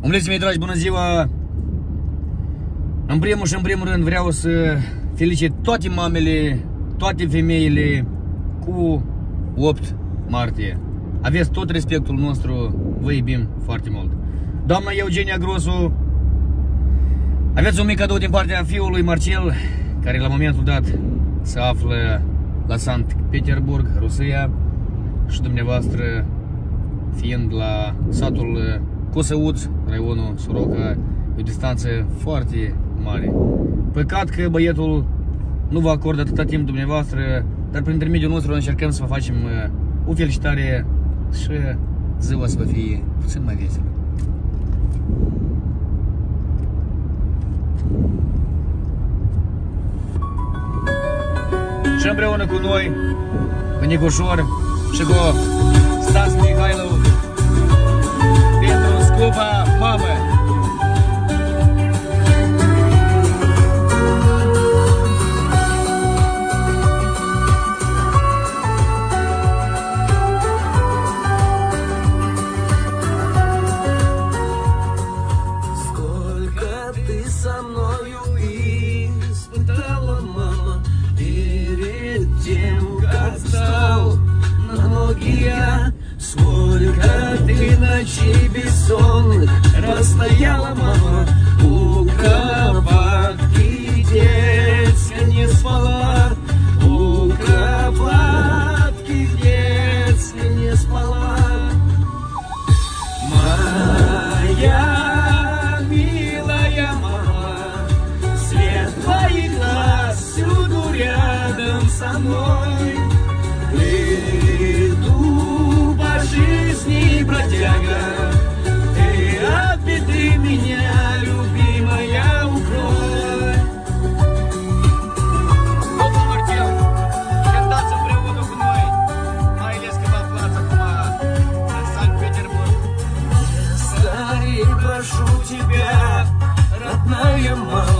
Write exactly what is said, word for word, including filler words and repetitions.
Omleții mei dragi, bună ziua! În primul și în primul rând vreau să felicit toate mamele, toate femeile cu opt martie. Aveți tot respectul nostru, vă iubim foarte mult. Doamna Eugenia Grosu, aveți un mic cadou din partea fiului Marcel, care la momentul dat se află la Sankt Petersburg, Rusia, și dumneavoastră fiind la satul Cosăuț, raionul Soroca, e o distanță foarte mare. Păcat că băietul nu vă acordă atâta timp dumneavoastră, dar prin intermediul nostru încercăm să vă facem o felicitare și ziua să vă fie puțin mai veselă. Și împreună cu noi, cu Nicușor și cu Stas Mihailov, pentru scupa mamă. Сколько ты ночей бессонных расстояла, мама, у кроватки детства не спала, у кроватки детства не спала. Моя милая мама, свет твоих глаз всюду рядом со мной. Жизни бродяга, ты от беды меня, любимая, укрой. Доктор Мартел, кататься приводу мной, Майлеского плаца Хума, Санкт-Петербург. Скорей прошу тебя, родная мама.